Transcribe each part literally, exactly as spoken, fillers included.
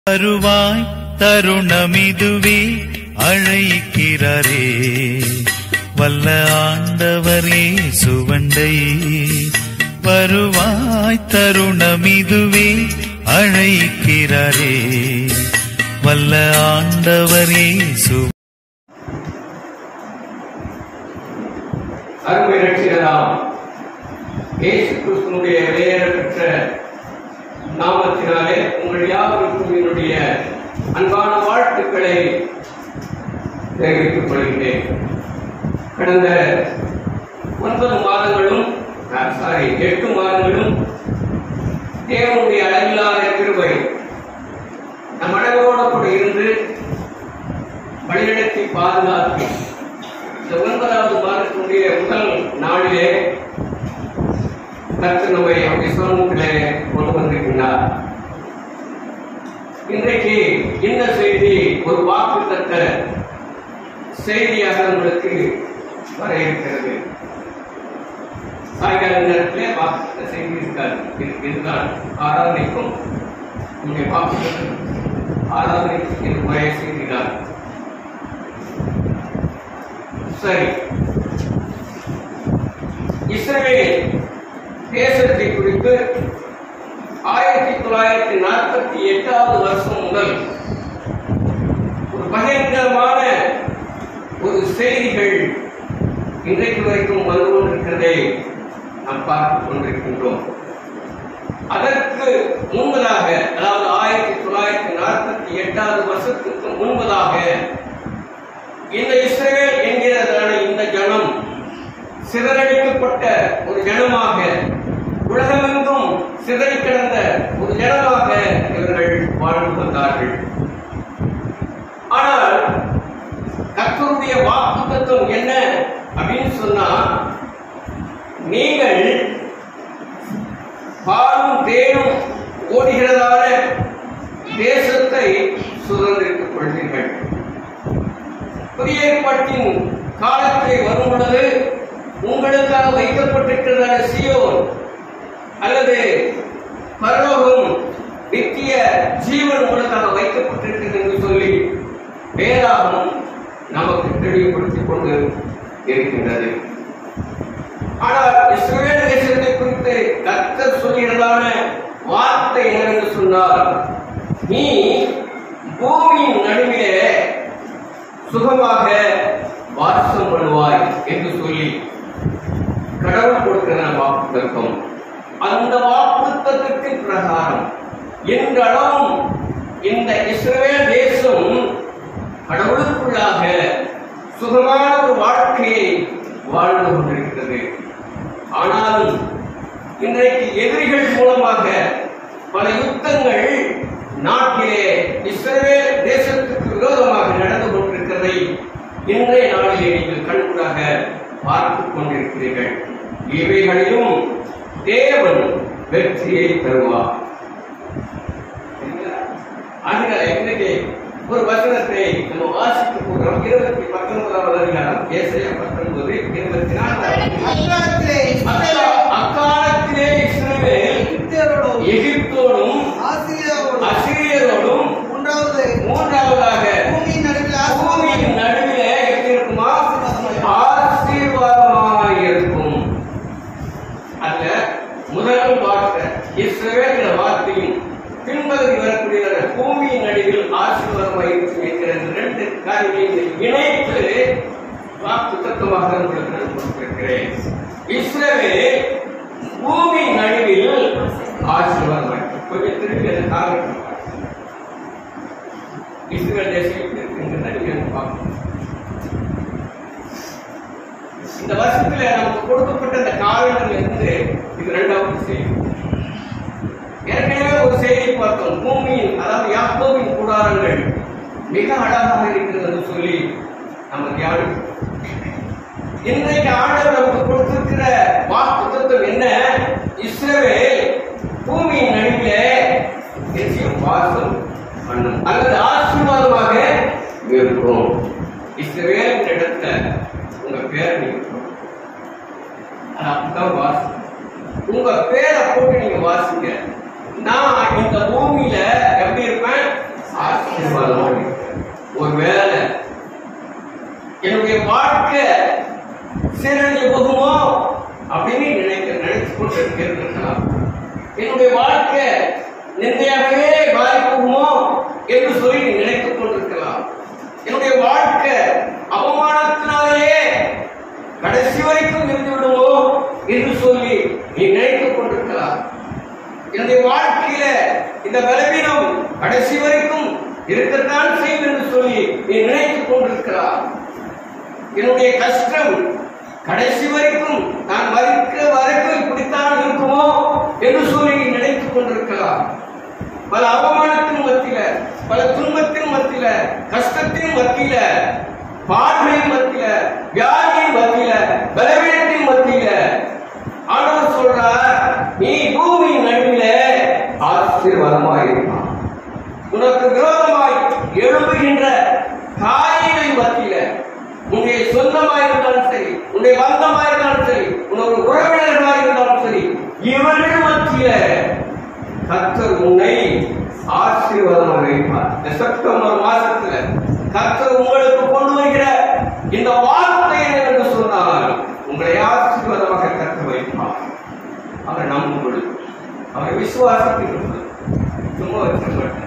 வருவாய் தருணமிதுவே அழைக்கிறாரே வல்ல ஆண்டவர் இயேசுவண்டை. வருவாய் தருணமிதுவே அழைக்கிறாரே வல்ல ஆண்டவர் இயேசு. அருமை ரட்சிகராம் இயேசு கிறிஸ்துவினுடைய பெயரற்ற நாமத்தினாலே உங்கள் யாவருக்கும் என்னுடைய அன்பான வாழ்த்துக்களை தெரிவித்துக் கொள்கிறேன். கடந்த ஒன்பது மாதங்களும் சாரி எட்டு மாதங்களும் தேவனுடைய அளவில்லாத கிருபை நம் அனைவரோடு கூட இருந்து வழிநடத்தி பாதுகாத்து இந்த ஒன்பதாவது மாதத்தினுடைய முதல் நாளிலே கர்த்தர் நம்மை அவருடைய சமூகத்திலே கொண்டு வந்திருக்கிறார். இன்றைக்கு இந்த செய்தி ஒரு வாக்குத்தத்த செய்தியாக உங்களுக்கு வர இருக்கிறது. சாயங்கால நேரத்திலே வாக்குத்தத்த செய்தி இருக்காது. இதுதான் ஆராதனைக்கும் உங்களுடைய வாக்குத்தத்த ஆராதனைக்கும் என்னுடைய செய்திதான். சரி, இஸ்ரவேல் தேசத்தை குறித்து ஆயிரத்தி தொள்ளாயிரத்தி நாற்பத்தி எட்டாவது வருஷம் முதல் ஒரு பயங்கரமான ஒரு செய்திகள் இன்றைக்கு வரைக்கும் வந்து கொண்டிருக்கிறதை நாம் பார்த்துக் கொண்டிருக்கின்றோம். அதற்கு முன்பதாக, அதாவது ஆயிரத்தி தொள்ளாயிரத்தி நாற்பத்தி எட்டாவது வருஷத்துக்கு முன்பதாக இந்த இஸ்ரவேல் என்கிறதான இந்த ஜனம் சிதறடிக்கப்பட்ட ஒரு ஜனமாக, உலகமெங்கும் சிதறி கிடந்த ஒரு ஜனமாக இவர்கள் வாழ்ந்து வந்தார்கள். ஆனால் கர்த்தருடைய வாக்குத்தத்தம் என்ன அப்படின்னு சொன்னா, நீங்கள் பாலும் தேனும் ஓடுகிறதான தேசத்தை சுதந்திரித்துக் கொள்வீர்கள். புதிய ஏற்பாட்டின் காலத்தை வரும் பொழுது உங்களுக்காக வைக்கப்பட்டிருக்கிற சீயோன் அல்லது பரலோகம், நித்திய ஜீவன் உங்களுக்காக வைக்கப்பட்டிருக்கிறது என்று சொல்லி வேதாகமம் நமக்கு தெளிவுபடுத்திக் கொண்டு இருக்கின்றது. ஆனால் இஸ்ரவேல் தேசத்தை குறித்து கர்த்தர் சொல்கிறதான வார்த்தை என்னவென்று சொன்னால், நீ பூமியின் நடுவிலே சுகமாக வாசம் பண்ணுவாய் என்று சொல்லி கடவுள் கொடுக்கிற வாக்குத்தத்தம். அந்த வாக்குத்தத்தத்திற்கு பிரகாரம் இன்றளவும் இந்த இஸ்ரவேல் தேசம் கடவுளுக்குள்ளாக சுகமான ஒரு வாழ்க்கையை வாழ்ந்து கொண்டிருக்கிறது. ஆனாலும் இன்றைக்கு எதிரிகள் மூலமாக பல யுத்தங்கள் நாட்டிலே இஸ்ரவேல் தேசத்துக்கு விரோதமாக நடந்து கொண்டிருக்கிறதை இன்றைய நாளிலே நீங்கள் கண்கூடாக பார்த்துக் கொண்டிருக்கிறீர்கள். இவைகளிலும் தேவன் வெற்றியை தருவார். இன்றைக்கு ஒரு வசனத்தை நம்ம வாசிக்க போகிறோம். இருபத்தி பத்தொன்பதாவது அதிகாரம், ஏசாயா பத்தொன்பது இருபத்தி நான்கு. அக்காலத்திலே இஸ்ரவேல் எகிப்தோடும் அசிரியரோடும் மூன்றாவதாக பூமியின் நடுவிலே எப்படி இருக்குமா? ஆசீர்வாதமாக இருக்கும். அல்ல, முதல் வார்த்தை இஸ்ரவேல் வார்த்தையும் பின்பகுதி வரக்கூடிய பூமியின் நடுவில் ஆசீர்வாதமாக இருக்கும் என்கிற இரண்டு காரியங்களை இணைத்து வாக்கு தத்துவமாக உங்களுக்கு நான் கொடுத்திருக்கிறேன். இஸ்ரவேல் பூமியின் நடுவில் ஆசீர்வாதமாக கொஞ்சம் திரும்பி அதை காரணம் இஸ்ரவேல் தேசம் இந்த வருஷத்துல நமக்கு கொடுக்கப்பட்ட இந்த காலங்கள் இருந்து இது இரண்டாவது செய்தி. ஏற்கனவே ஒரு செய்தி பார்த்தோம். பூமியின், அதாவது யாக்கோபின் கூடாரங்கள் மிக அழகாக இருக்கிறது என்று சொல்லி நம்ம தியானம். இன்றைக்கு ஆண்டவர் நமக்கு கொடுத்திருக்கிற வாக்குத்தத்தம் என்ன? இஸ்ரவேல் பூமியின் நடுவிலே வாசம் பண்ணும் அல்லது ஆசீர்வாதமாக இருக்கும். இஸ்ரவேல் இடத்துல உங்க பேர் நீங்க வாசி, உங்க பேரை போட்டு நீங்க வாசிங்க. நான் இந்த பூமியில எப்படி இருப்பேன்? என்று சொல்லி நீ நினைத்துக் கொண்டிருக்கலாம். என்னுடைய வாழ்க்கை அவமானத்தினாலேயே கடைசி வரைக்கும் இருந்து விடுமோ என்று சொல்லி நீ நினைத்துக் கொண்டிருக்கலாம். என்னுடைய வாழ்க்கையில இந்த பலவீனம் கடைசி வரைக்கும் இருக்கத்தான் செய்யும் என்று சொல்லி நீ நினைத்துக் கொண்டிருக்கலாம். என்னுடைய கஷ்டம் கடைசி வரைக்கும் நான் மறிக்கிற வரைக்கும் இப்படித்தான் இருக்குமோ என்று சொல்லி நீ நினைத்துக் கொண்டிருக்கலாம். பல அவமானத்தின் மத்தியில, பல துன்பத்தின் மத்தியில, கஷ்டத்தின் மத்தியில, பார்வையின் மத்தியில, வியாதியின் மத்தியில, பலவீனத்தின் மத்தியில ஆண்டவர் சொல்றார், நீ பூமியின் நடுவில ஆசீர்வாதமாயிருப்பான். உனக்கு விரோதமாய் எழும்புகின்ற காரியங்களின் மத்தியில, உன்னுடைய சொந்தமாயிருந்தாலும் சரி, உன்னுடைய பந்தமாயிருந்தாலும் சரி, உனக்கு உறவினர்களாயிருந்தாலும் சரி, இவர்கள் மத்தியில கர்த்தர் உன்னை ஆசீர்வாதமாக வைப்பார். இந்த செப்டம்பர் மாசத்துல கர்த்தர் உங்களுக்கு கொண்டு வருகிற இந்த வார்த்தை என்று சொன்னால் உங்களை ஆசீர்வாதமாக கர்த்தர் வைப்பார். அவரை நம்பும் பொழுது, அவரை விசுவாசிக்கும் சும்மா வச்சிருக்க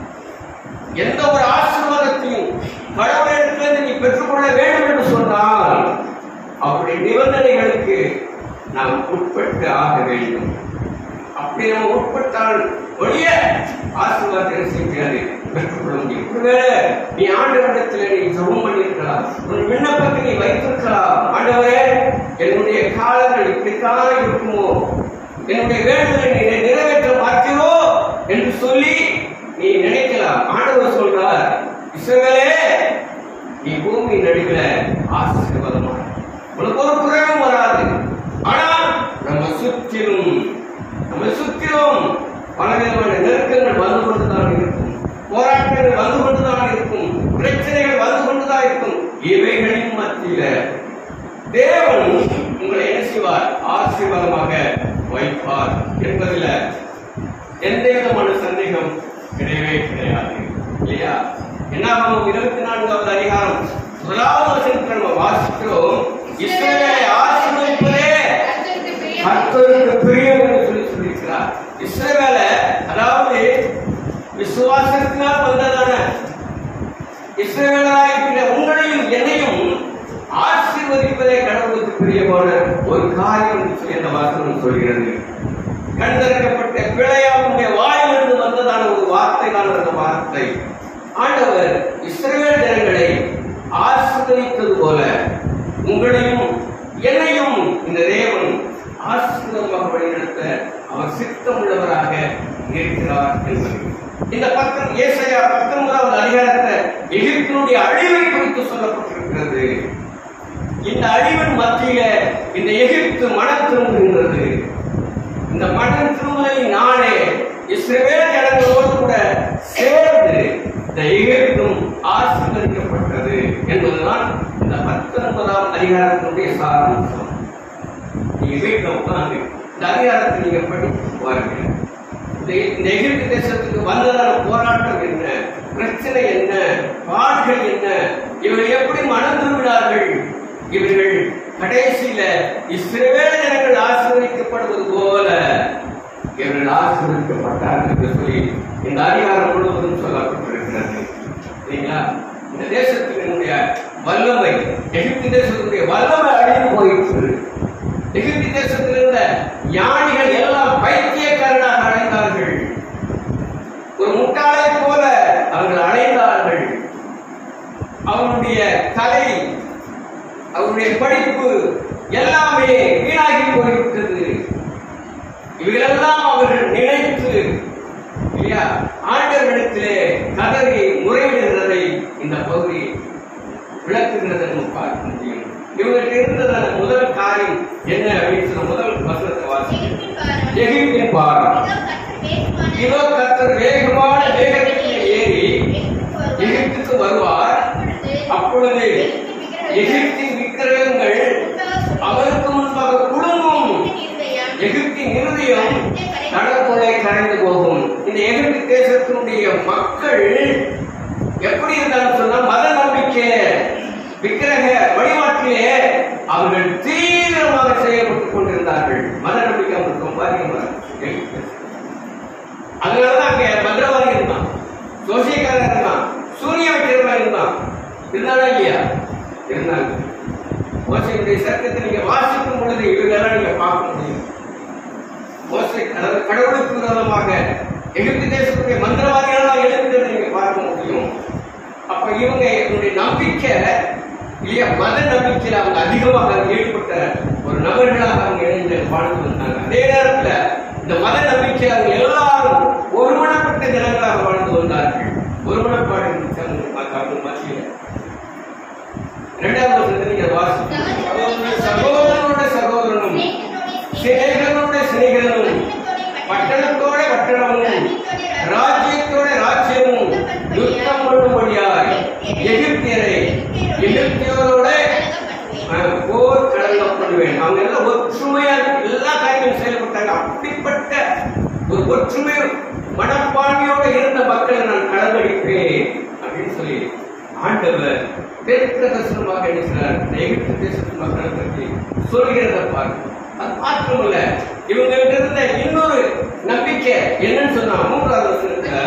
எந்த ஒரு ஆசீர்வாதத்தையும் கடவுளிடத்திலிருந்து நீ பெற்றுக்கொள்ள வேண்டும் என்று சொன்னால் அப்படி நிபந்தனைகளுக்கு நாம் உட்பட்டு ஆக வேண்டும். அப்படி நம்ம உட்பட்டால் ஒழிய ஆசீர்வாதத்தை செய்யாது பெற்றுக்கொள்ள முடியும். ஒருவேளை நீ ஆண்டவரிடத்தில் நீ ஜெபம் பண்ணியிருக்கலாம், உன் விண்ணப்பத்தை நீ வைத்திருக்கலாம். ஆண்டவரே, என்னுடைய காலங்கள் இப்படித்தான் இருக்குமோ, என்னுடைய வேண்டுதலை நீ நிறைவேற்ற மாட்டீரோ என்று சொல்லி நீ நினைக்கலாம். ஆண்டவர் சொல்றார், இஸ்ரவேலே, நீ பூமி நடுவில் ஆசீர்வாதமான உனக்கு ஒரு குறைவும் வராது. ஆனால் நம்ம சுற்றிலும் நம்ம சுற்றிலும் பலவிதமான நெருக்கங்கள் வந்து கொண்டுதான் இருக்கும், போராட்டங்கள் வந்து கொண்டுதான் இருக்கும், பிரச்சனைகள் வந்து கொண்டுதான் இருக்கும். இவைகளின் மத்தியில தேவன் உங்களை என்ன செய்வார்? ஆசீர்வாதமாக வைப்பார் என்பதில் எந்த விதமான சந்தேகம் கிடையவே கிடையாது. இல்லையா? என்னாகும் இருபத்தி நான்காவது அதிகாரம் முதலாவது வசனத்தில் நம்ம வாசிக்கிறோம், இஸ்ரவேலை ஆசீர்வதிப்பதே கர்த்தருக்கு பிரியம் என்று சொல்லி சொல்லியிருக்கிறார். இஸ்ரவேலை, அதாவது விசுவாசத்தினால் வந்ததான இஸ்ரவேலாயிருக்கிற உங்களையும் என்னையும் ஆசீர்வதிப்பதே கடவுளுக்கு பிரியமான ஒரு காரியம் என்று சொல்லி அந்த வாசகம் சொல்கிறது. கண்டறியப்பட்ட பிழையாவுடைய வாயிலிருந்து வந்ததான ஒரு வார்த்தை தான் அந்த வார்த்தை. ஆண்டவர் இஸ்ரவேல் ஜனங்களை ஆசீர்வதித்தது போல உங்களையும் என்னையும் இந்த தேவன் ஆசீர்வாதமாக வழிநடத்த அவர் சித்தம் உள்ளவராக இருக்கிறார் என்பது இந்த பக்கம் ஏசாயா பத்தொன்பதாவது அதிகாரத்தை எகிப்தினுடைய அழிவை குறித்து சொல்லப்பட்டிருக்கிறது. இந்த அழிவின் மத்தியில இந்த எகிப்து மனம் திரும்புகின்றது. இந்த மனம் திரும்புதலின் நாளே இஸ்ரவேல் ஜனங்களோடு கூட சேர்ந்து இந்த எகிப்தும் ஆசீர்வதிக்கப்பட்டது என்பதுதான் இந்த பத்தொன்பதாம் அதிகாரத்தினுடைய சாராம்சம். நீங்க வீட்டில் உட்கார்ந்து இந்த அதிகாரத்தை நீங்க படித்து பாருங்க. இந்த எகிப்து தேசத்துக்கு வந்ததான போராட்டம் என்ன, பிரச்சனை என்ன, பாடுகள் என்ன, இவர்கள் எப்படி மனம் திரும்பினார்கள், இவர்கள் கடைசியில இஸ்ரவேல் ஜனங்கள் ஆசீர்வதிக்கப்படுவது போல இவர்கள் ஆசீர்வதிக்கப்பட்டார்கள் என்று சொல்லி இந்த அதிகாரம் முழுவதும் சொல்லப்பட்டிருக்கிறது. சரிங்களா? இந்த தேசத்தினுடைய வல்லமை, எகிப்து தேசத்தினுடைய வல்லமை அழிந்து போயிற்று. எகிப்து தேசத்தில் இருந்த ஞானிகள் எல்லாம் பைத்தியக்காரனாக அடைந்தார்கள். ஒரு முட்டாளை போல அவர்கள் அடைந்தார்கள். அவருடைய கலை, அவருடைய படிப்பு எல்லாமே வீணாகி போய்விட்டது. இவைகளெல்லாம் அவர்கள் நினைத்து இல்லையா ஆண்டவரிடத்திலே கதறி முறையிடுகிறதை இந்த பகுதி விளக்குகிறதை நம்ம பார்க்க முடியும். இவங்களுக்கு இருந்ததான முதல் காரியம் என்ன அப்படின்னு சொன்ன முதல் வசனத்தை வாசிக்கிறோம். எகிப்தின் பாரம், இதோ கர்த்தர் வேகமான வேகத்தில் ஏறி எகிப்துக்கு வருவார். அப்பொழுது எகிப்தின் விக்கிரகங்கள் அவருக்கு முன்பாக குலுங்கும். எகிப்தின் இருதயம் கடற்கொள்ளை கரைந்து போகும். இந்த எகிப்து தேசத்தினுடைய மக்கள் எப்படி இருந்தாலும் சொன்னா மத நம்பிக்கை விக்கிரக வழிபாட்டிலே அவர்கள் தீவிரமாக செயல்பட்டுக் கொண்டிருந்தார்கள். மத நம்பிக்கை அவங்களுக்கு ரொம்ப அதிகமாக. அதனாலதான் அங்க மந்திரவாதி இருந்தான், ஜோசியக்காரன் இருந்தாலும் இல்லையா? இருந்தாங்க. மோசையுடைய சட்டத்தை நீங்க வாசிக்கும் பொழுது இவர்களெல்லாம் நீங்க பார்க்க முடியும். மோசை அதாவது கடவுளுக்கு விரோதமாக எகிப்து தேசத்துடைய மந்திரவாதிகளெல்லாம் எழுதுகிறதை நீங்க பார்க்க முடியும். அப்ப இவங்க என்னுடைய நம்பிக்கை இல்லையா, மத நம்பிக்கையில் அவங்க அதிகமாக ஈடுபட்ட ஒரு நபர்களாக அவங்க இணைந்து வாழ்ந்து வந்தாங்க. அதே நேரத்துல இந்த மத நம்பிக்கை அவங்க எல்லாரும் ஒருமனப்பட்ட ஜனங்களாக வாழ்ந்து வந்தார்கள். ஒருமனப்பாடு மத்தியில் இரண்டாவது வருஷத்துல நீங்க வாசி சகோதரனோட சகோதரனும் சிநேகனோட சிநேகனும் பட்டணத்தோட பட்டணமும் ராஜ்யத்தோட ராஜ்யமும் யுத்தம் பண்ணும்படியாய் எகிப்தியரை எகிப்தியரோட போர் கடங்கப்படுவேன். அவங்க எல்லாம் ஒற்றுமையா எல்லா காரியங்களும் செயல்பட்டாங்க. அப்படிப்பட்ட ஒரு ஒற்றுமை மனப்பான்மையோட இருந்த மக்களை நான் கடங்கடிப்பேன் அப்படின்னு சொல்லி ஆண்டவர் பெருக்கதர்சனமாக நினைக்கிறார். எகிப்து தேசத்து மக்களை பற்றி சொல்கிறத பார்க்க அது மாற்றமில்ல. இவங்க இருந்த இன்னொரு நம்பிக்கை என்னன்னு சொன்னா மூன்றாவது வருஷத்துல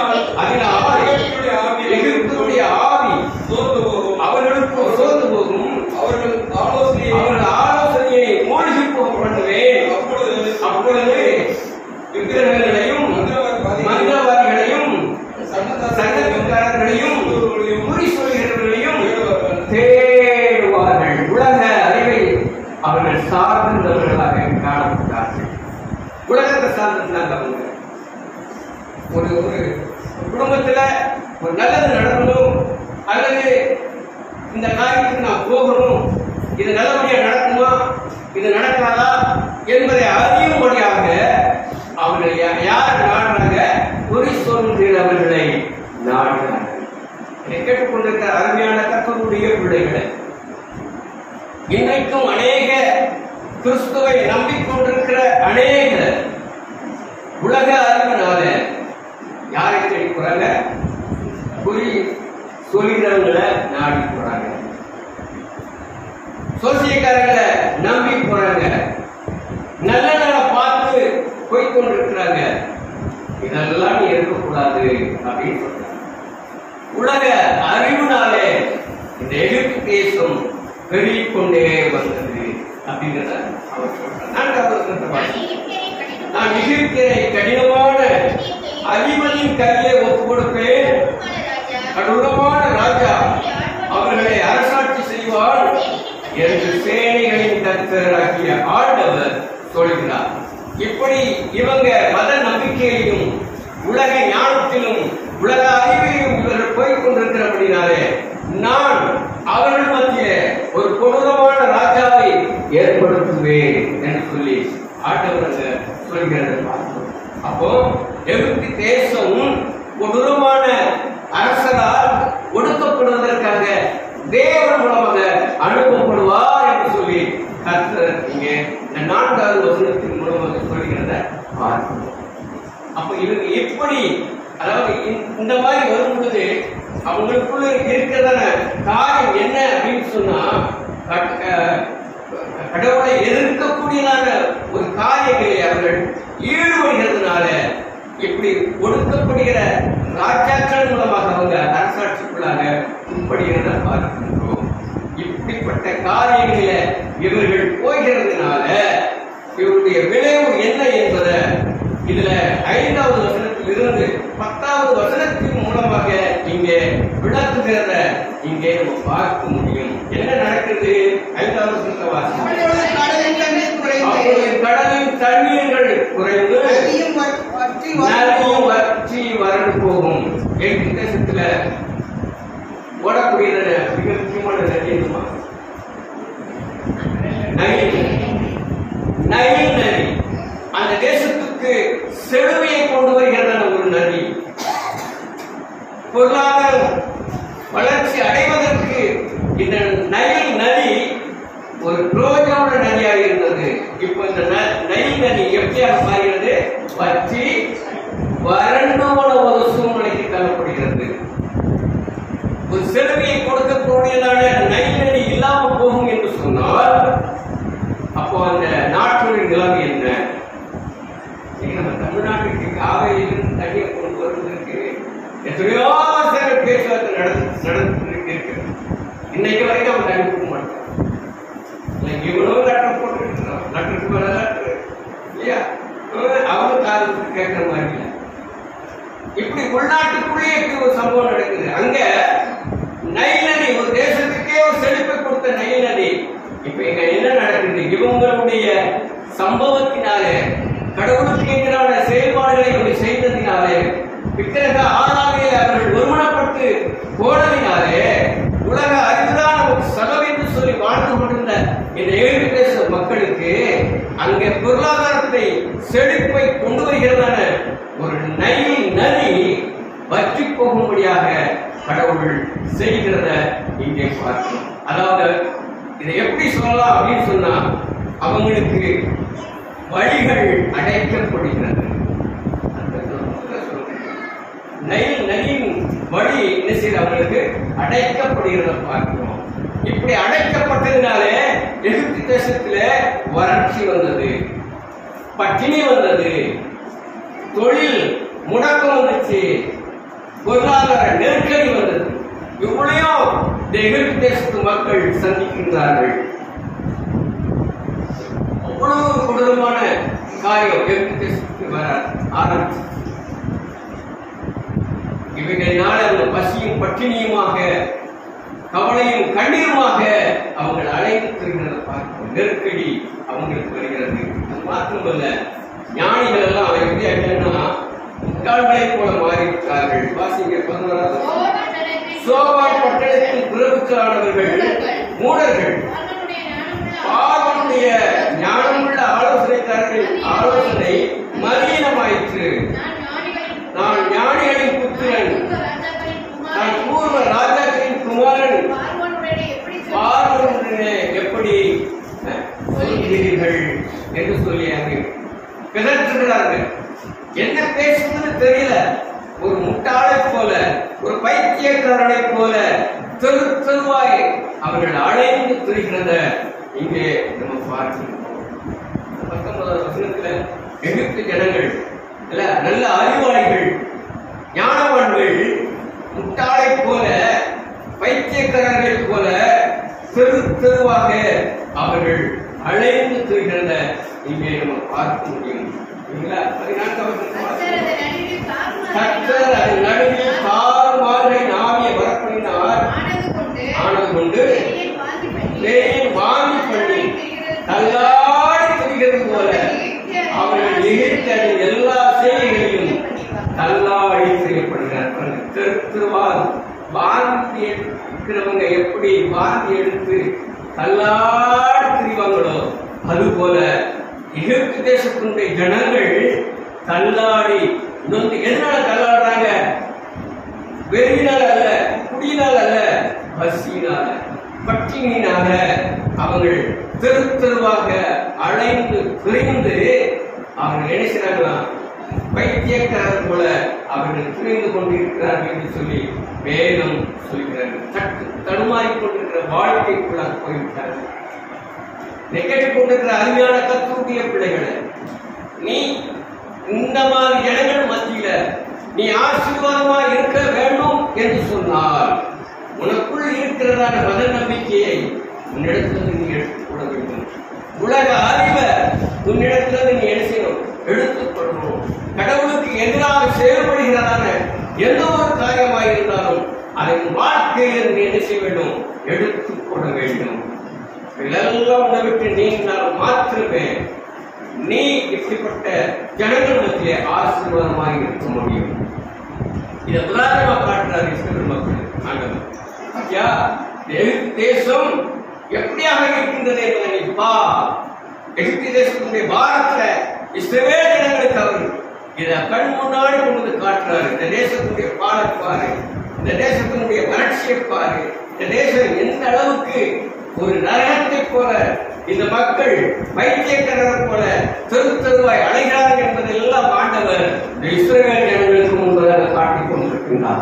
எகிப்துடைய ஆவி சோர்ந்து போகும், அவர்களுக்கு சோர்ந்து போகும், அவர்கள் ஆலோசனை அவர்கள் ஆலோசனையை மூழ்கி போக பண்ணுவேன். அப்பொழுது அப்பொழுது விக்கிரகங்களையும் மந்திரவாதிகளையும் சங்கக்காரர்களையும் குறி சொல்கிறவர்களையும் தேடுவார்கள். உலக அறிவை அவர்கள் சார்ந்தவர்களாக காணப்பட்டார்கள். உலகத்தை சார்ந்திருந்தாங்க. அவங்க ஒரு ஒரு குடும்பத்துல ஒரு நல்லது நடக்கணும் அல்லது இந்த காரியத்துக்கு நான் போகணும், இது நல்லபடியா நடக்குமா இது நடக்காதா என்பதை அறியும்படியாக அவர்கள் யார் நாடுறாங்க? குறி சொல்கிறவர்களை நாடுகிறார்கள். இதை கேட்டுக்கொண்டிருக்கிற அருமையான கர்த்தருடைய பிள்ளைகளை, இன்றைக்கும் அநேக கிறிஸ்துவை நம்பிக்கொண்டிருக்கிற அநேக உலக அறிவினால யாரை தேடி போறாங்க? குறி சொல்கிறவங்களை நாடி போறாங்க. சோசியக்காரங்களை நம்பி போறாங்க. நல்ல நல்ல பார்த்து போய்கொண்டிருக்கிறாங்க. இதெல்லாம் நீ இருக்கக்கூடாது அப்படின்னு சொல்றாங்க. உலக அறிவுனாலே இந்த எகிப்து தேசம் பெருகிக் கொண்டே வந்தது அப்படிங்கிறத அவர் சொல்றார். நான் எகிப்தியரை கடினமான அதிபதியின் கையை ஒப்பு கொடுப்பேன். கடூரமான ராஜா அவர்களை அரசாட்சி செய்வார் என்று சேனைகளின் கர்த்தராகிய ஆண்டவர் சொல்கிறார். இப்படி இவங்க மத நம்பிக்கையையும் உலக ஞானத்திலும் உலக அறிவையும் இவர்கள் போய்க் கொண்டிருக்கிறபடினாலே நான் அவர்கள் மத்திய ஒரு கொடூரமான ராஜாவை ஏற்படுத்துவேன் என்று சொல்லி ஆண்டவர் சொல்கிறத பார்த்தோம். அப்போ எகிப்து தேசம் கொடூரமான அரசரால் ஒடுக்கப்படுவதற்காக தேவன் மூலமாக அனுப்பப்படுவார் என்று சொல்லி கர்த்தர் இங்கே இந்த நான்காவது வசனத்தின் மூலமாக சொல்கிறத பார்க்கிறோம். அப்ப இவங்க எப்படி, அதாவது இந்த மாதிரி வரும் பொழுது அவங்களுக்குள்ள இருக்கிறதான காரியம் என்ன அப்படின்னு சொன்னா, கடவுளை எதிர்க்கக்கூடியதான ஒரு காரியங்களை அவர்கள் ஈடுபடுகிறதுனால இப்படி ஒடுக்கப்படுகிற ராஜாக்கள் மூலமாக அவங்க அரசாட்சிக்குள்ளாக உட்படுகிறத பார்க்கின்றோம். இப்படிப்பட்ட காரியங்களில இவர்கள் போகிறதுனால இவருடைய விளைவு என்ன என்பதை இதுல ஐந்தாவது வசனத்தில் இருந்து பத்தாவது வசனத்தின் மூலமாக இங்கே விளக்குகிறத இங்கே நம்ம பார்க்க முடியும். என்ன நடக்குது? ஐந்தாவது வசனத்தை வாசிக்கிறோம். கடலின் தண்ணீர்கள் குறைந்து நதியும் வற்றி வறண்டு போகும். எகிப்து தேசத்துல ஓடக்கூடிய மிக முக்கியமான நதி என்னமா? நைல் நைல் நதி. அந்த தேசத்துக்கு செழுமையை கொண்டு வருகிறதான ஒரு நதி. பொருளாதாரம் வளர்ச்சி அடைவதற்கு இந்த நைல் நதி ஒரு புரோஜனமான நதியாக இருந்தது. இப்ப இந்த நைல் நதி எப்படியாக மாறுகிறது? வற்றி வறண்டு போன ஒரு சூழ்நிலைக்கு தள்ளப்படுகிறது. ஒரு செழுமையை கொடுக்கக்கூடியதான நைல் நதி இல்லாம போகும் என்று சொன்னால் அப்போ அந்த நாட்டுடைய நிலைமை என்ன? நம்ம தமிழ்நாட்டுக்கு காவிரியிலிருந்து தண்ணியை கொண்டு வருவதற்கு எத்தனையோ பேச்சுவார்த்தை நடந்து நடந்து இருக்கிறது. இன்னைக்கு வரைக்கும் அவன் தண்ணி கொடுக்க மாட்டான். இவ்வளவு லெட்டர் போட்டு லெட்டருக்கு மேல லெட்டர் இல்லையா, அவங்க காலத்துக்கு கேட்கிற மாதிரி இல்லை. இப்படி உள்நாட்டுக்குள்ளேயே இப்படி ஒரு சம்பவம் நடக்குது. அங்க நைல் நதி, ஒரு தேசத்துக்கே ஒரு செழிப்பை கொடுத்த நைல் நதி, இப்ப இங்க என்ன நடக்குது? இவங்களுடைய சம்பவத்தினாலே, கடவுளுக்கு எதிரான செயல்பாடுகளை இவங்க செய்ததினாலே, விக்கிரக ஆராதனையில் அவர்கள் ஒருமனப்பட்டு போனதினாலே, உலக அறிவுதான் ஒரு சலம் என்று சொல்லி வாழ்ந்து கொண்டிருந்த இந்த ஏழு தேச மக்களுக்கு அங்கே பொருளாதாரத்தை செழிப்பை கொண்டு வருகிறதான ஒரு நைல் நதி வற்றி போகும்படியாக கடவுள் செய்கிறத இங்கே பார்க்கிறோம். அதாவது இதை எப்படி சொல்லலாம் அப்படின்னு சொன்னா, அவங்களுக்கு வழிகள் அடைக்கப்படுகிறது. நைல் நதியின் வழி என்ன செய்ய அவங்களுக்கு அடைக்கப்படுகிறத பார்க்கிறோம். இப்படி அடைக்கப்பட்டதுனாலே எகிப்து தேசத்துல வறட்சி வந்தது, பட்டினி வந்தது, தொழில் முடக்கம் வந்துச்சு, பொருளாதார நெருக்கடி வந்தது. இவ்வளையும் எகிப்து தேசத்து மக்கள் சந்திக்கின்றார்கள். அவ்வளவு கொடூரமான காரியம் எகிப்து தேசத்துக்கு வர ஆரம்பிச்சு. இவைகளினால அவங்க பசியும் பட்டினியுமாக, கவலையும் கண்ணீருமாக அவங்கள் அழைத்து வருகிறத பார்க்கிறோம். நெருக்கடி அவங்களுக்கு வருகிறது. அது மாத்திரமல்ல, ஞானிகள் எல்லாம் எப்படி என்னன்னா முட்டாள்களை போல மாறிவிட்டார்கள். வாசிங்க பதினோராவது. சோவான் பட்டணத்தின் பிரபுக்களானவர்கள் மூடர்கள், பார்வனுடைய ஞானமுள்ள ஆலோசனைக்காரர்கள் ஆலோசனை மலினமாயிற்று. நான் ஞானிகளின் புத்திரன், நான் பூர்வ ராஜாக்களின் குமாரன், பார்வனுடனே எப்படி சொல்கிறீர்கள் என்று சொல்லியாங்க. பிதற்றுகிறார்கள். என்ன பேசுவது தெரியல. ஒரு முட்டாளை போல, ஒரு பைத்தியக்காரனை போல தெரு தெருவாய் அவர்கள் அழைந்து திரிகிறத இங்கே நம்ம பார்க்கிறோம். பத்தொன்பதாவது வசனத்துல எகிப்து ஜனங்கள் இல்ல நல்ல அறிவாளிகள், ஞானவான்கள் முட்டாளை போல, பைத்தியக்காரர்கள் போல தெரு தெருவாக அவர்கள் அழைந்து திரிகிறத இங்கே நம்ம பார்க்க முடியும். கர்த்தர் அதன் நடுவில் தாறுமாறை நாவிய வரப்பண்ணினார், ஆனது கொண்டு பேயின் வாங்கி பண்ணி தள்ளாடி திரிகிறது போல அவர்கள் எகிப்து அதன் எல்லா செய்திகளையும் தள்ளாடி செய்யப்படுகிறார்கள். திருவார் வாந்தி எடுக்கிறவங்க எப்படி வாந்தி எடுத்து தள்ளாடி திரிவாங்களோ அதுபோல எகிப்து தேசத்தினுடைய ஜனங்கள் தள்ளாடி எதனால தள்ளாடுறாங்க? வெறியினால் அல்ல, குடியினால் அல்ல, பசியினால, பட்டினியினால அவர்கள் தெரு தெருவாக அலைந்து திரிந்து அவர்கள் என்ன செய்றாங்களா? பைத்தியக்காரர் போல அவர்கள் திரிந்து கொண்டிருக்கிறார்கள் என்று சொல்லி வேதம் சொல்கிறார்கள். சற்று தடுமாறிக் கொண்டிருக்கிற வாழ்க்கைக்குள்ள போய்விட்டார்கள். கேட்டுக் கொண்டிருக்கிற அருமையான கர்த்தருடைய பிள்ளைகளை, நீ இந்த மாதிரி ஜனங்கள் மத்தியில நீ ஆசீர்வாதமா இருக்க வேண்டும் என்று சொன்னால் உனக்குள் இருக்கிறதான மத நம்பிக்கையை உன்னிடத்திலிருந்து நீ எடுத்துக்கொள்ள வேண்டும். உலக அறிவை உன்னிடத்திலிருந்து நீ என்ன செய்யணும்? எடுத்துக்கொள்ளணும். கடவுளுக்கு எதிராக செயல்படுகிறதான எந்த ஒரு காரியமாக இருந்தாலும் அதை வாழ்க்கையில் நீ என்ன செய்ய வேண்டும்? எடுத்துக்கொள்ள வேண்டும். இதெல்லாம் உன்னை விட்டு நீங்கினால் மாத்திரமே நீ இப்படிப்பட்ட ஜனங்கள் மத்தியிலே ஆசீர்வாதமாக இருக்க முடியும். இதை உதாரணமா காட்டுறாரு இஸ்ரவேல் மக்கள். ஆண்டவர் ஐயா, தேசம் எப்படியாக இருக்கின்றது என்பதை நீ பார். எகிப்து தேசத்தினுடைய பாரத்துல இஸ்ரவேல் ஜனங்களுக்கு அவர் இதை கண் முன்னாடி கொண்டு வந்து காட்டுறாரு. இந்த தேசத்தினுடைய பாடலை பாரு, இந்த தேசத்தினுடைய வறட்சியை பாரு, இந்த தேசம் எந்த அளவுக்கு ஒரு நரகத்தை போல, இந்த மக்கள் பைத்தியக்காரர் போல தெரு தெருவாய் அழைகிறார்கள் என்பதெல்லாம் ஆண்டவர் இந்த இஸ்ரவேல் ஜனங்களுக்கு முன்பதாக காட்டிக் கொண்டிருக்கின்றார்.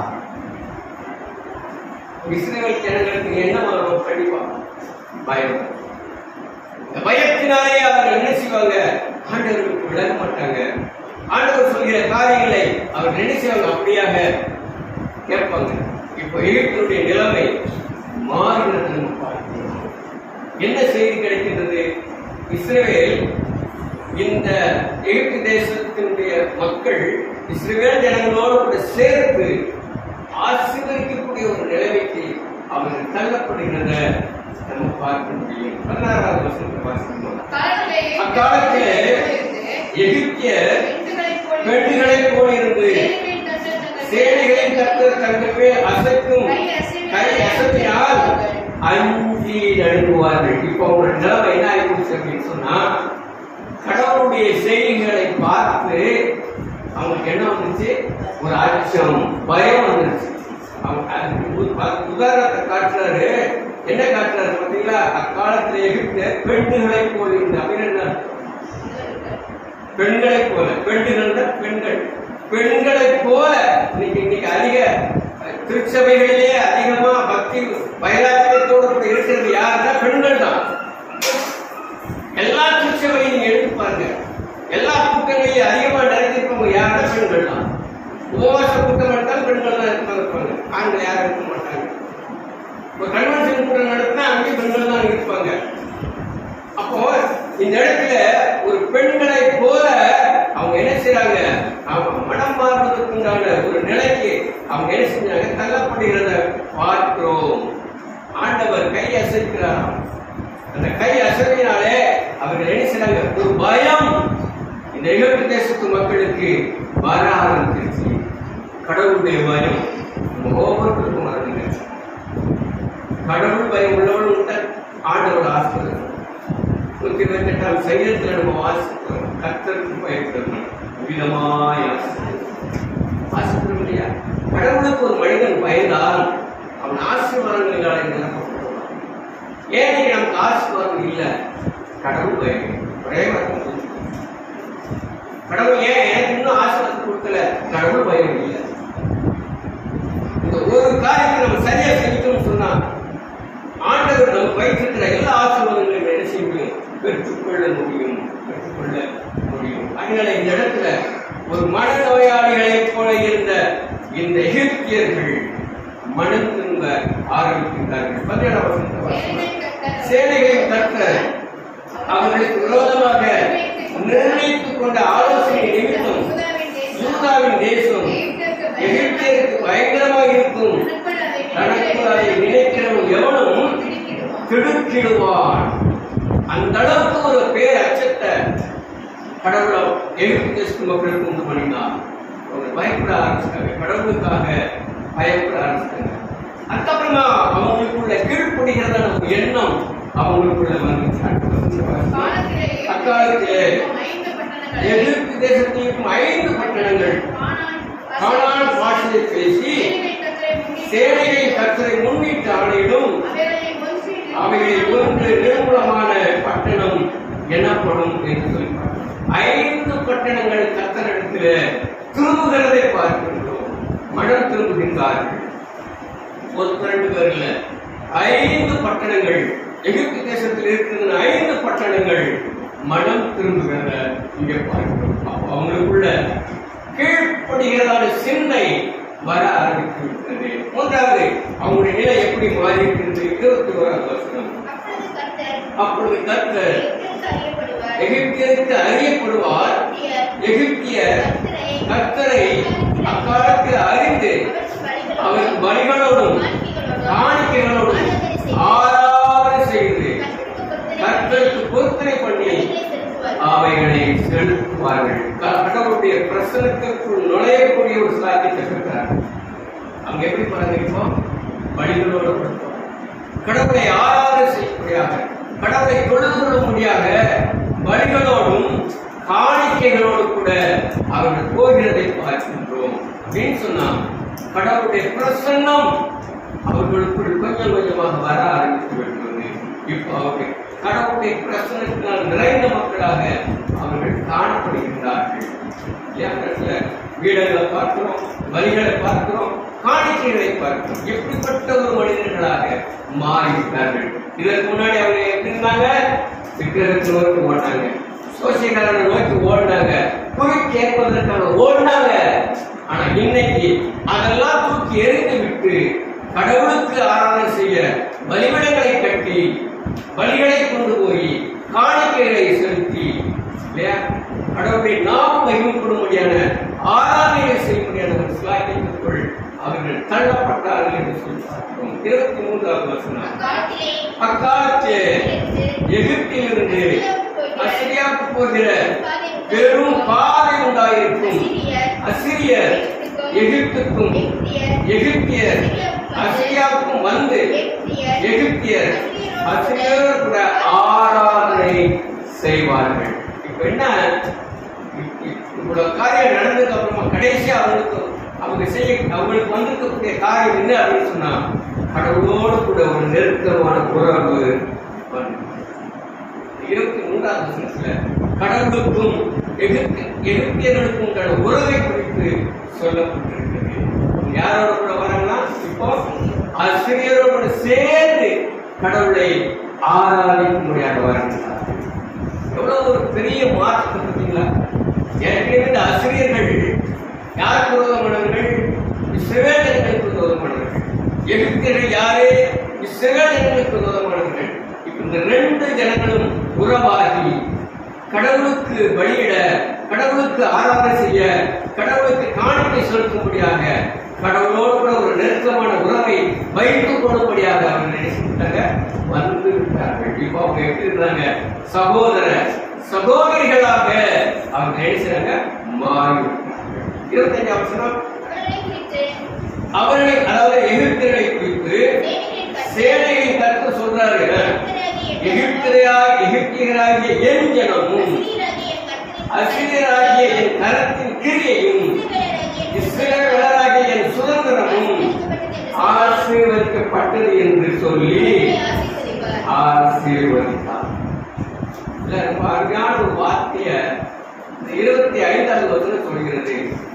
இஸ்ரவேல் ஜனங்களுக்கு என்ன வரும்? கண்டிப்பா பயம். இந்த பயத்தினாலே அவர்கள் என்ன செய்வாங்க? ஆண்டவர்களுக்கு விளங்க மாட்டாங்க. ஆண்டவர் சொல்கிற காரியங்களை அவர் என்ன செய்வாங்க? அப்படியாக கேட்பாங்க. இப்போ எகிப்தினுடைய நிலைமை மாறுகிறது நம்ம பார்க்கிறோம். என்ன செய்தி கிடைக்கின்றது? இஸ்ரவேல் இந்த எகிப்து தேசத்தினுடைய மக்கள் இஸ்ரவேல் ஜனங்களோடு கூட சேர்த்து ஆசீர்வதிக்கக்கூடிய ஒரு நிலைமைக்கு அவர்கள் தள்ளப்படுகிறத நம்ம பார்க்க முடியும். பதினாறாவது வசனத்தை வாசிக்கணும். அக்காலத்திலே எகிப்தியர் பெண்களைப் போல இருந்து சேனைகளின் கர்த்தர் தங்கவே அசைக்கும் கை அசைத்தினால் அஞ்சி நடுங்குவார்கள். இப்போ அவங்க நிலைமை என்ன ஆயிடுச்சு அப்படின்னு சொன்னா, கடவுளுடைய செய்திகளை பார்த்து அவங்களுக்கு என்ன வந்துச்சு? ஒரு அச்சம், பயம் வந்துருச்சு. உதாரணத்தை காட்டுறாரு. என்ன காட்டுறாரு பார்த்தீங்களா? அக்காலத்தில் எகிப்து பெண்களை போல இருந்த அப்படின்னு பெண்களை போல, பெண்கள் பெண்கள் பெண்களை போல இன்னைக்கு இன்னைக்கு அதிக திருச்சபைகளிலே அதிகமா பக்தி வைராக்கியத்தோடு கூட இருக்கிறது யாருன்னா பெண்கள் தான். எல்லா திருச்சபையும் நீங்க எடுத்து பாருங்க, எல்லா கூட்டங்களையும் அதிகமா நிறைந்திருப்பவங்க யாருன்னா பெண்கள் தான். உபவாச கூட்டம் நடத்தால் பெண்கள் தான் இருப்பாங்க, ஆண்கள் யாரும் இருக்க மாட்டாங்க. ஒரு கன்வென்ஷன் கூட்டம் நடத்தினா அங்கே பெண்கள் தான் இருப்பாங்க. அப்போ இந்த இடத்துல ஒரு பெண்களை போல அவங்க என்ன செய்யறாங்க? அவங்க மனம் மாறுவதற்குண்டான ஒரு நிலைக்கு அவங்க என்ன செஞ்சாங்க? தள்ளப்படுகிறத பார்க்கிறோம். ஆண்டவர் கை அசைக்கிறார். அந்த கை அசைவினாலே அவர்கள் என்ன செய்யறாங்க? ஒரு பயம் இந்த எகிப்து தேசத்து மக்களுக்கு வர ஆரம்பிச்சிருச்சு. கடவுளுடைய பயம் ஒவ்வொருத்தருக்கும் வரணுங்க. கடவுள் பயம் உள்ளவர்கள் ஆண்டவர் ஆசிரியர் நூத்தி இருபத்தி எட்டாம் சையத்தில் நம்ம வாசிக்கிறோம். கர்த்தருக்கு பயப்படணும் விதமாய் ஆசிரியர் இல்லையா? கடவுளுக்கு ஒரு மனிதன் பயந்தால் அவன் ஆசீர்வாதங்களால் நிரப்பப்படுவான். ஏன் நமக்கு ஆசீர்வாதம் இல்லை? கடவுள் பயம். ஒரே வார்த்தை, கடவுள் ஏன் எனக்கு இன்னும் ஆசீர்வாதம் கொடுக்கல? கடவுள் பயம் இல்லை. இந்த ஒரு காரியத்தை நம்ம சரியா செஞ்சோம்னு சொன்னா ஆண்டவர் நம்ம வைத்திருக்கிற எல்லா ஆசீர்வாதங்களையும் என்ன செய்ய முடியும்? பெற்றுக்கொள்ள முடியும், பெற்றுக்கொள்ள முடியும். அதனால இந்த இடத்துல ஒரு மனநோயாளிகளைப் போல இருந்த இந்த எகிப்தியர்கள் மனம் திரும்ப ஆரம்பிக்கின்றார்கள். பதினேழாம் சேனைகளின் கர்த்தர் அவர்களுக்கு விரோதமாக நிர்ணயித்துக் கொண்ட ஆலோசனை நிமித்தம் யூதாவின் தேசம் எகிப்தியருக்கு பயங்கரமாக இருக்கும். தனக்கு அதை நினைக்கிறவன் எவனும் திடுக்கிடுவான். அந்த அளவுக்கு ஒரு பேர் அச்சத்தை கடவுளை எகிப்து தேசத்து மக்களுக்கு உண்டு பண்ணினார். அவங்க பயப்பட ஆரம்பிச்சிட்டாங்க, கடவுளுக்காக பயப்பட ஆரம்பிச்சிட்டாங்க. அதுக்கப்புறமா அவங்களுக்குள்ள கீழ்ப்படுகிறதான ஒரு எண்ணம் அவங்களுக்குள்ள வந்துச்சு. அக்காலத்திலே எகிப்து தேசத்தில் இருக்கும் ஐந்து பட்டணங்கள் கானான் பாஷையை பேசி சேனையை கர்த்தரை முன்னிட்டு ஆணையிடும் அவைகளில் ஒன்று நிர்மூலமான பட்டணம் எனப்படும் என்று சொல்கிறார். ஐந்து பட்டணங்கள் கர்த்தரிடத்தில் திரும்புகிறதை பார்க்கின்றோம். மனம் திரும்புகின்றார்கள். ஒரு ரெண்டு பேர் இல்ல, ஐந்து பட்டணங்கள் எகிப்து தேசத்தில் இருக்கிற ஐந்து பட்டணங்கள் மனம் திரும்புகிறத இங்க பார்க்கிறோம். அவங்களுக்குள்ள கீழ்ப்படுகிறதான சிந்தை வர ஆரம்பித்து விட்டது. மூன்றாவது அவங்களுடைய நிலை எப்படி மாறி இருக்கிறது? இருபத்தி ஓராவது வசனம். அப்பொழுது கர்த்தர் எகிப்தியருக்கு அறியப்படுவார். எகிப்தியர் கர்த்தரை அக்காலத்தில் அறிந்து அவர் பலிகளோடும் காணிக்கைகளோடும் ஆராதனை செய்து கர்த்தருக்கு பொருத்தனை பண்ணி அவைகளை செலுத்துவார்கள். கடவுளுடைய பிரசனத்திற்குள் நுழையக்கூடிய ஒரு சாத்தியத்தை பெற்றார். அங்க எப்படி பாருங்க, பலிகளோடு கடவுளை ஆராதனை செய்யக்கூடியாக, கடவுளை தொழுது கொள்ள முடியாத பலிகளோடும் காணிக்கைகளோடு கூட அவர்கள் போகிறதை பார்க்கின்றோம். அப்படின்னு சொன்னா கடவுளுடைய பிரசன்னம் அவர்களுக்குள் கொஞ்சம் கொஞ்சமாக வர ஆரம்பித்து விட்டது. இப்போ அவர்கள் கடவுளுடைய பிரசனத்தினால் நிறைந்த மக்களாக அவர்கள் காணப்படுகின்றார்கள். வீடுகளை பார்க்கிறோம், பலிகளை பார்க்கிறோம், காணிக்கைகளை பார்க்கிறோம். எப்படிப்பட்ட ஒரு மனிதர்களாக மாறிவிட்டார்கள். இதற்கு முன்னாடி அவங்க எப்படி இருந்தாங்க? விக்கிரகத்தை நோக்கி ஓடினாங்க, சோசியக்காரனை நோக்கி ஓடினாங்க, குறி கேட்பதற்கான ஓடினாங்க. ஆனா இன்னைக்கு அதெல்லாம் தூக்கி எறிந்து விட்டு கடவுளுக்கு ஆராதனை செய்ய பலிபீடங்களை கட்டி பலிகளை கொண்டு போய் காணிக்கைகளை செலுத்தி இல்லையா கடவுளுடைய நாம் மகிமைப்படும்படியான ஆராதனை செய்யும்படியான ஒரு சிலாக்கியத்திற்குள் அவர்கள் தள்ளப்பட்டார்கள் என்று சொல்லி பார்க்கிறோம். இருபத்தி மூன்றாவது வசனம், அக்காலத்திலே எகிப்திலிருந்து அசிரியாவுக்கு போகிற பெரும் பாதை உண்டாயிருக்கும். அசிரியர் எகிப்துக்கும் எகிப்தியர் அசிரியாவுக்கும் வந்து எகிப்தியர் அசிரியர் கூட ஆராதனை செய்வார்கள். இப்ப என்ன இவ்வளவு காரியம் நடந்ததுக்கு அப்புறமா கடைசியா அவங்களுக்கு அவங்க செய்ய அவங்களுக்கு வந்திருக்கக்கூடிய காரியம் என்ன அப்படின்னு சொன்னா கடவுளோடு கூட ஒரு நெருக்கமான உறவு. இருபத்தி மூன்றாவது வசனத்துல கடவுளுக்கும் எகிப்தியர்களுக்கும் உறவை குறித்து சொல்லப்பட்டிருக்கிறது. யாரோட கூட வராங்கன்னா இப்போ அசிரியரோடு சேர்ந்து கடவுளை ஆராதிக்க முடியாத வருகிறார். எவ்வளவு ஒரு பெரிய மாற்றத்தை பார்த்தீங்களா? ஏற்கனவே இந்த அசிரியர்கள் யாருக்கு விரோதமானவர்கள்? இஸ்ரவேல் ஜனங்களுக்கு விரோதமானவர்கள். எகிப்தியர்கள் யாரு? இஸ்ரவேல் ஜனங்களுக்கு விரோதமானவர்கள். இப்ப இந்த ரெண்டு ஜனங்களும் உறவாகி கடவுளுக்கு பலியிட, கடவுளுக்கு ஆராதனை செய்ய, கடவுளுக்கு காணிக்கை செலுத்தும்படியாக கடவுளோடு கூட ஒரு நெருக்கமான உறவை வைத்துக் கொள்ளும்படியாக அவர்கள் நினைச்சிட்டாங்க, வந்து விட்டார்கள். இப்போ அவங்க எப்படி இருந்தாங்க? சகோதர சகோதரிகளாக அவங்க நினைச்சாங்க, மாறி இருபத்தி அஞ்சாம் வருஷம் அவர்களை, அதாவது எகிப்தியர்களை குறித்து சேனையின் கருத்து சொல்றாரு. எகிப்தியராக எகிப்தியராகிய என் ஜனமும் அசிரியராகிய என் கரத்தின் கிரியையும் இஸ்ரவேலராகிய என் சுதந்திரமும் ஆசீர்வதிக்கப்பட்டது என்று சொல்லி ஆசீர்வதித்தார். அருமையான ஒரு வார்த்தைய இருபத்தி ஐந்தாவது வருஷம் சொல்கிறது.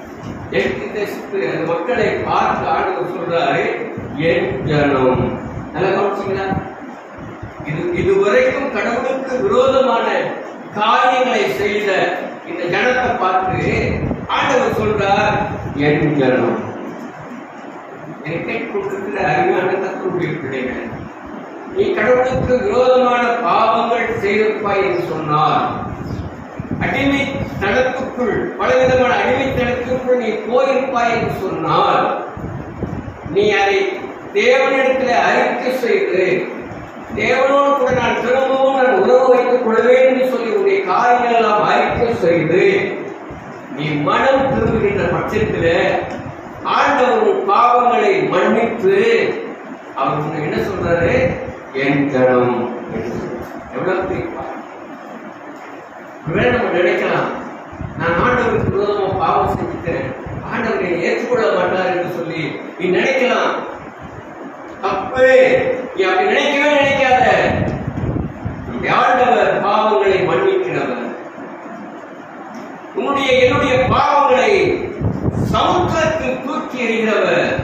அந்த மக்களை பார்த்து ஆண்டவர் சொல்றாரு, என் ஜனம். நல்லா கவனிச்சீங்களா? இது இதுவரைக்கும் கடவுளுக்கு விரோதமான காரியங்களை செய்த இந்த ஜனத்தை பார்த்து ஆண்டவர் சொல்றார், என் ஜனம். கேட்கிற அருமையான கர்த்தருடைய பிள்ளைகள், நீ கடவுளுக்கு விரோதமான பாவங்கள் செய்திருப்பாய் என்று சொன்னால், அடிமை தனத்துக்குள் பலவிதமான அடிமை தனத்துக்குள் நீ போயிருப்பாய் என்று சொன்னால், நீ அதை தேவனிடத்தில் அறிக்கை செய்து தேவனோடு கூட நான் திரும்பவும் நான் உறவு வைத்துக் கொள்வேன் என்று சொல்லி உடைய காரியங்கள் எல்லாம் அறிக்கை செய்து நீ மனம் திரும்புகின்ற பட்சத்தில் ஆண்டவரின் பாவங்களை மன்னித்து அவர் என்ன சொல்றாரு, என் ஜனம். எவ்வளவு பிரிப்பா நம்ம நினைக்கலாம், நான் ஆண்டவருக்கு விரோதமா பாவம் செஞ்சுட்டேன், ஆண்டவரை ஏற்றுக்கொள்ள மாட்டார் என்று சொல்லி நீ நினைக்கலாம். தப்பு. நீ அப்படி நினைக்கவே நினைக்காத. ஆண்டவர் பாவங்களை மன்னிக்கிறவர். உன்னுடைய என்னுடைய பாவங்களை சமுத்திரத்தில் தூக்கி எறிகிறவர்.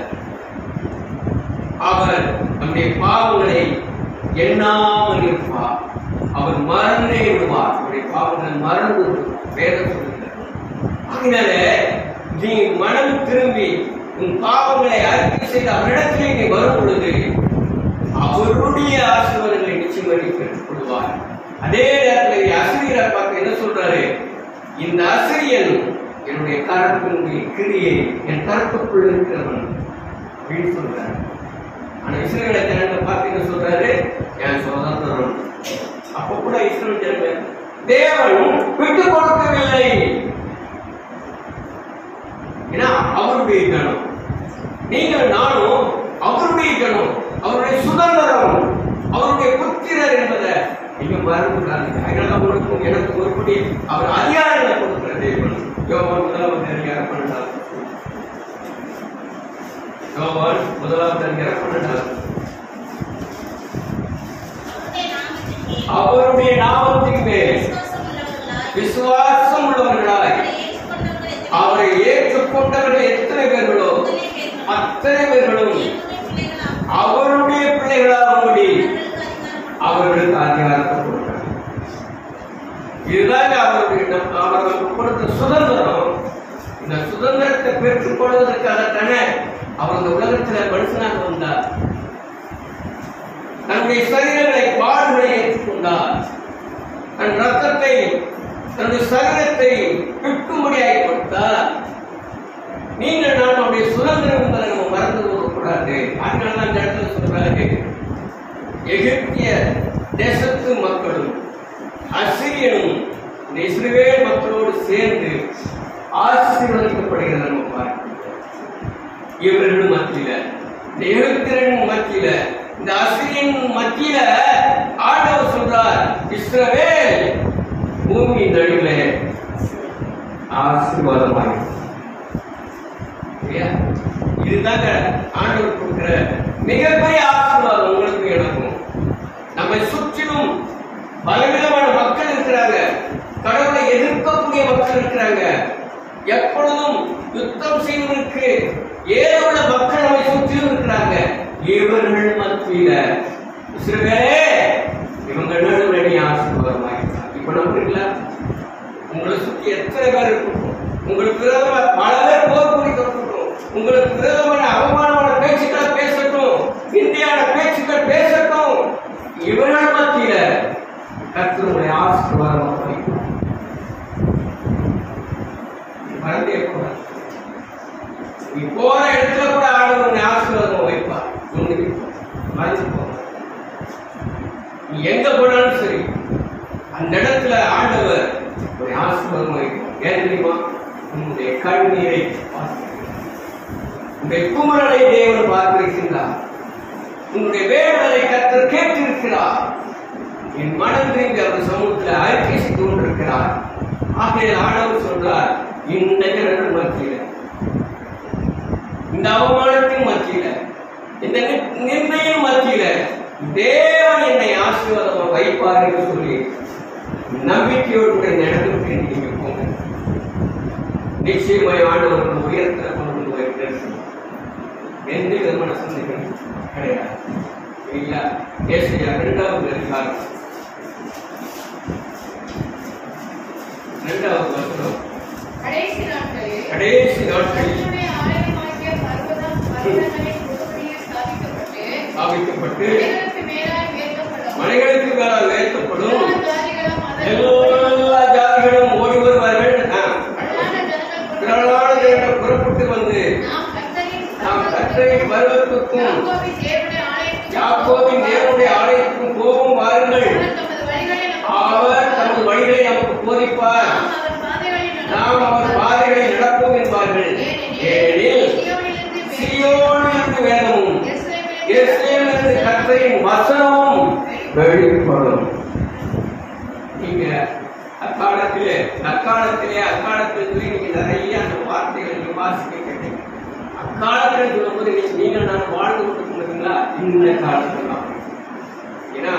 அவர் நம்முடைய பாவங்களை எண்ணாமல் இருப்பார். அவர் மறந்தே விடுவார். அவருடைய பாவங்கள் மறந்து வேதம் சொல்லுகிறார். அதனால நீ மனம் திரும்பி உன் பாவங்களை அறிக்கை செய்து அவரிடத்திலே நீ வரும் பொழுது அவருடைய ஆசீர்வாதங்களை நிச்சயமாக பெற்றுக் கொள்வார். அதே நேரத்தில் அசிரியரை பார்த்து என்ன சொல்றாரு, இந்த அசிரியன் என்னுடைய கரத்தினுடைய கிரியை என் கரத்துக்குள் இருக்கிறவன் அப்படின்னு சொல்றாரு. ஆனா இஸ்ரவேலை ஜனங்களை பார்த்து என்ன சொல்றாரு, என் சுதந்திரம். அப்ப கூட இஸ்ரவேல் ஜனங்கள் தேவன் விட்டுக் கொடுக்கவில்லை. ஏன்னா அவருடைய ஜனம், நீங்கள் நானும் அவருடைய ஜனம், அவருடைய சுதந்திரம், அவருடைய புத்திரர் என்பதை நீங்க மறந்துடாதீங்க. அதனால அவங்களுக்கும் எனக்கு ஒருபடி அவர் அதிகாரங்களை கொடுக்கிற தேவன். யோவான் முதலாவது அதிகாரம் பன்னெண்டாவது யோவான் முதலாவது அதிகாரம் பன்னெண்டாவது அவருடைய நாமத்தின் மேல் விசுவாசம் உள்ளவர்களாய் அவரை ஏற்றுக்கொண்டவர்கள் எத்தனை பேர்களோ அத்தனை பேர்களும் அவருடைய பிள்ளைகளாகும்படி அவர்களுக்கு அதிகாரத்தை கொடுக்கிறார். இதுதான் அவருடைய அவர்களுக்கு கொடுத்த சுதந்திரம். இந்த சுதந்திரத்தை பெற்றுக் கொள்வதற்காகத்தானே அவர் இந்த உலகத்தில் மனுஷனாக வந்தார். தன்னுடைய சரீரங்களை பாடுகளை ஏற்றுக்கொண்டார். தன் ரத்தத்தை தன்னுடைய சரீரத்தை விற்கும்படியாய் கொடுத்தார். நீங்கள் நான் நம்முடைய சுதந்திரம் என்பதை நம்ம மறந்து போகக்கூடாது. அதனால அந்த இடத்துல சொல்றாரு, எகிப்திய தேசத்து மக்களும் அசிரியனும் இந்த இஸ்ரவேல் மக்களோடு சேர்ந்து ஆசீர்வதிக்கப்படுகிறத நம்ம பார்க்கிறோம். இவர்கள் மத்தியில, இந்த எகிப்தியரின் மத்தியில, இந்த அசிரியன் மத்தியில ஆண்டவர் சொல்றார், இஸ்ரவேல் பூமி நடுவில் ஆசீர்வாதமாக. இதுதாங்க ஆண்டவர் கொடுக்கிற மிகப்பெரிய ஆசீர்வாதம் உங்களுக்கு எனக்கும். நம்மை சுற்றிலும் பலவிதமான மக்கள் இருக்கிறாங்க, கடவுளை எதிர்க்கக்கூடிய மக்கள் இருக்கிறாங்க, எப்பொழுதும் யுத்தம் செய்வதற்கு ஏதுள்ள மக்கள் நம்மை சுற்றிலும் இருக்கிறாங்க. இவர்கள் மத்தியில இஸ்ரவேலே இவங்க நடுவில் ஆசீர்வாதமாக. இப்ப நம்புறீங்களா? உங்களை சுற்றி எத்தனை பேர் இருக்கும்? உங்களுக்கு விரோதமா பல பேர் போர் கூடி தொடரட்டும், உங்களுக்கு விரோதமான அவமானமான பேச்சுக்களை பேசட்டும், இந்தியான பேச்சுக்கள் பேசட்டும், இவர்கள் மத்தியில கர்த்தருடைய ஆசீர்வாதம் வைக்கும். மறந்தே போற நீ போற இடத்துல கூட ஆண்டவருடைய ஆசீர்வாதம் வைப்பார். மறந்து போற நீ எங்க போனாலும் சரி, அந்த இடத்துல ஆண்டவர் ஒரு ஆசீர்வாதம் வைக்கும். ஏன் தெரியுமா? உன்னுடைய கண்ணீரை உன்னுடைய குமரலை தேவன் பார்த்திருக்கின்றார். உன்னுடைய வேண்டுதலை கர்த்தர் கேட்டிருக்கிறார். என் மனம் திரும்பி அவர் சமூகத்தில் அறிக்கை செய்து கொண்டிருக்கிறார். ஆகையால் ஆண்டவர் சொல்றார், இந்த இரண்டு மத்தியில, இந்த அவமானத்தின் மத்தியில, இந்த நிர்ணயம் மத்தியில தேவன் என்னை ஆசீர்வாதமாக வைப்பார் என்று சொல்லி நம்பிக்கையோடு நடந்து நீங்க போங்க. நிச்சயமாய் ஆண்டவர்கள் உயர்த்த கொண்டு வைக்கிறது எந்த விதமான சந்தேகம் கிடையாது. இல்லையா? ஏசாயா இரண்டாவது அதிகாரம் இரண்டாவது வசனம், கடைசி நாட்களில் கடைசி நாட்களில் ஸ்தாபிக்கப்பட்டு மலைகளுக்கு மேலால் உயர்த்தப்படும், எல்லா ஜாதிகளும் ஓடி வருவார்கள். திரளான ஜனங்கள் புறப்பட்டு வந்து நாம் கர்த்தரின் பருவத்துக்கும் யாக்கோபின் தேவனுடைய ஆலயத்துக்கும் போகும் வாருங்கள். அவர் தமது வழிகளை நமக்கு போதிப்பார், நாம் அவர் பாதைகளை நடப்போம் என்பார்கள். ஏனெனில் சீயோனிலிருந்து வேதமும் எருசலேமிலிருந்து கர்த்தரின் வசனமும் வெளிப்படும். நீங்க அக்காலத்திலே அக்காலத்திலே அக்காலத்தில் நீங்க நிறைய அந்த வார்த்தைகளை நீங்க வாசிக்க கேட்டீங்க. அக்காலத்தில் சொல்லும்போது நீங்க நான் வாழ்ந்து கொண்டிருக்கீங்களா? இந்த காலத்துல தான். ஏன்னா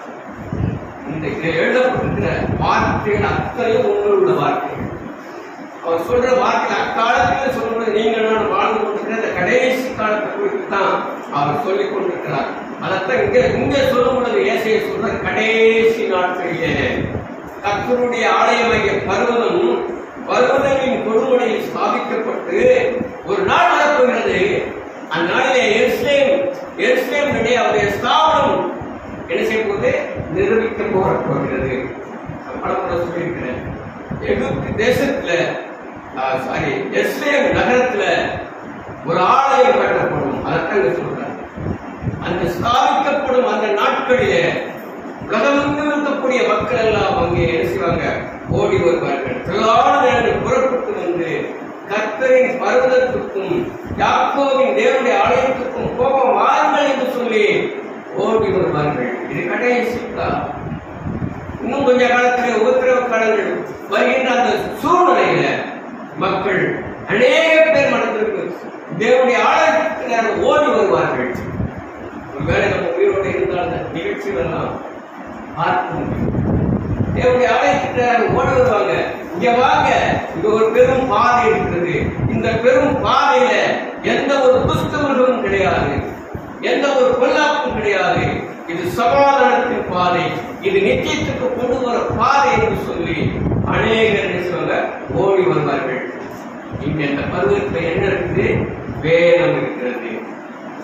இந்த எழுதப்பட்டிருக்கிற வார்த்தைகள் அத்தனையும் உங்களுடைய வார்த்தைகள். அவர் சொல்ற வார்த்தை அக்காலத்தில் சொல்லும்போது நீங்க நான் வாழ்ந்து கொண்டிருக்கிற இந்த கடைசி காலத்தை குறித்து தான் அவர் சொல்லிக் கொண்டிருக்கிறார். அதைத்தான் இங்க இங்க சொல்லும் பொழுது ஏசாயா சொல்ற கடைசி நாட்களிலே கர்த்தருடைய ஆலயமாகிய பர்வதம் பர்வதங்களின் கொடுமுடியில் ஸ்தாபிக்கப்பட்டு ஒரு நாள் வரப்போகிறது. அந்நாளிலே எருசலேம் எருசலேம் அவருடைய ஸ்தாபனம் என்ன செய்ய போது நிரூபிக்க போகிறது. பலமுறை சொல்லியிருக்கிறேன். எகிப்து தேசத்துல சாரி எருசலேம் நகரத்துல ஒரு ஆலயம் கட்டப்படும். அதைத்தான் சொல்றாங்க. அந்த ஸ்தாபிக்கப்படும் அந்த நாட்களிலே உலகமெங்கும் இருக்கக்கூடிய மக்கள் எல்லாம் அங்கே என்ன செய்வாங்க? ஓடி வருவார்கள். திரளான புறப்பட்டு வந்து கர்த்தரின் பர்வதத்துக்கும் யாக்கோபின் தேவனுடைய ஆலயத்துக்கும் போக வாருங்கள் என்று சொல்லி ஓடி வருவார்கள். இது கடைசி காலம். இன்னும் கொஞ்ச காலத்திலே உபத்திரவ காலங்கள் வருகின்ற அந்த சூழ்நிலையில மக்கள் அநேக பேர் மனதிற்கு தேவனுடைய ஆலயத்துக்கு ஓடி வருவார்கள். ஒருவேளை நம்ம உயிரோடு இருந்தால் அந்த நிகழ்ச்சிகள் எல்லாம் பார்க்க முடியும். தேவனுடைய ஆலயத்துக்கு ஓடி வருவாங்க. இங்க வாங்க, இங்க ஒரு பெரும் பாதை இருக்கிறது. இந்த பெரும் பாதையில எந்த ஒரு புஸ்தகங்களும் கிடையாது, எந்த ஒரு பொல்லாப்பும் கிடையாது. இது சமாதானத்தின் பாதை, இது நிச்சயத்துக்கு கொண்டு வர பாதை என்று சொல்லி அநேகர் ஓடி வருவார்கள். இங்க இந்த பருவத்தில் என்ன இருக்குது? வேதம் இருக்கிறது.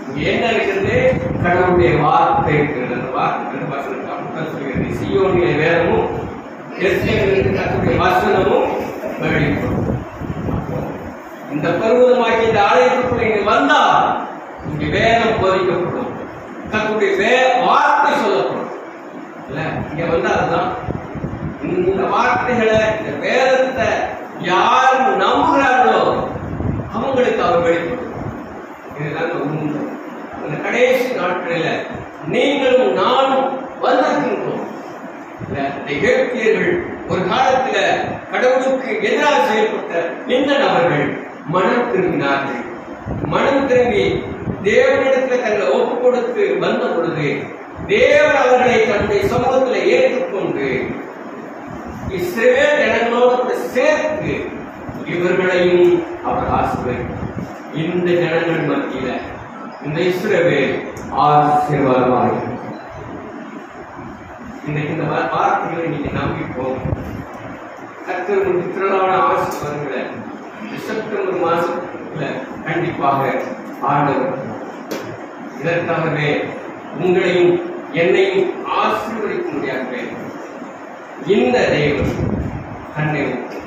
என்ன இருக்கிறது? கடவுளுடைய வார்த்தை இருக்கிறது. அந்த வார்த்தை சொல்கிறது சீயோனிய வேதமும் கர்த்தருடைய வசனமும் வெளிப்படும். இந்த பருவதமாக்கி இந்த ஆலயத்துக்குள்ள இங்க வந்தா இங்க வேதம் போதிக்கப்படும், கர்த்தருடைய வே வார்த்தை சொல்லப்படும். இல்ல இங்க வந்தா அதுதான் இந்த வார்த்தைகளை இந்த வேதத்தை யார் நம்புகிறார்களோ அவங்களுக்கு அவர் வெளிப்படும். இதுதான் உண்மை. அந்த கடைசி நாட்களில் நீங்களும் நானும் வந்திருக்கின்றோம். எகிப்தியர்கள் ஒரு காலத்துல கடவுளுக்கு எதிராக செயல்பட்ட இந்த நபர்கள் மனம் திரும்பினார்கள். மனம் திரும்பி தேவனிடத்துல தங்களை ஒப்பு கொடுத்து வந்த பொழுது தேவன் அவர்களை தன்னுடைய சமூகத்தில் ஏற்றுக்கொண்டு இஸ்ரவேல் ஜனங்களோடு சேர்த்து இவர்களையும் அவர் ஆசீர்வதித்தார். இந்த ஜனங்கள் மத்தியில இந்த இஸ்ரவேல் ஆசீர்வாதமாக இன்னைக்கு இந்த வார்த்தைகளை நீங்க நம்பிப்போம். கர்த்தர் திரளான ஆசீர்வாதங்களை செப்டம்பர் மாசத்துல கண்டிப்பாக ஆண்டவர் இதற்காகவே உங்களையும் என்னையும் ஆசீர்வதிக்க முடியாது. இந்த தேவன் தன்னை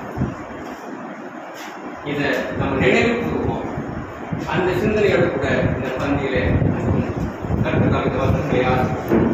இத நம்ம நினைவு கூறுவோம். அந்த சிந்தனையோடு கூட இந்த பந்தியில கர்த்தர் இந்த வசனங்களை ஆசீர்வதிப்பார்.